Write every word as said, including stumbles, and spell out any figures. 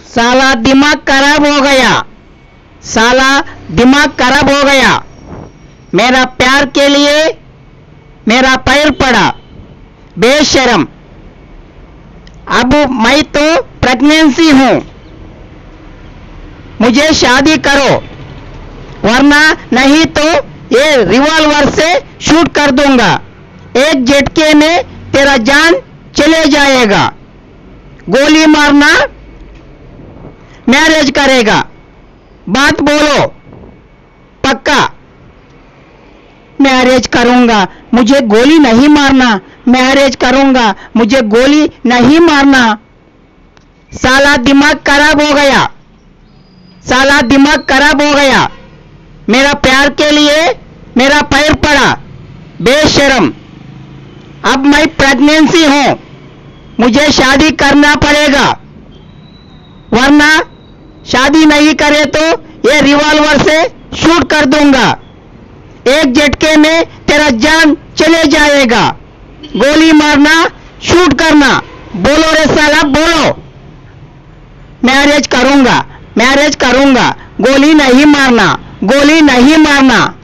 साला दिमाग खराब हो गया, साला दिमाग खराब हो गया। मेरा प्यार के लिए मेरा पैर पड़ा, बेशरम। अब मैं तो प्रेगनेंसी हूं, मुझे शादी करो, वरना नहीं तो ये रिवॉल्वर से शूट कर दूंगा। एक झटके में तेरा जान चले जाएगा। गोली मारना, मैरिज करेगा, बात बोलो पक्का। मैरिज करूंगा, मुझे गोली नहीं मारना। मैरिज करूंगा, मुझे गोली नहीं मारना। साला दिमाग खराब हो गया, साला दिमाग खराब हो गया। मेरा प्यार के लिए मेरा पैर पड़ा, बेशरम। अब मैं प्रेगनेंसी हूं, मुझे शादी करना पड़ेगा, वरना शादी नहीं करे तो ये रिवॉल्वर से शूट कर दूंगा। एक झटके में तेरा जान चले जाएगा। गोली मारना, शूट करना, बोलो रे साला बोलो। मैरिज करूंगा, मैरिज करूंगा, गोली नहीं मारना, गोली नहीं मारना।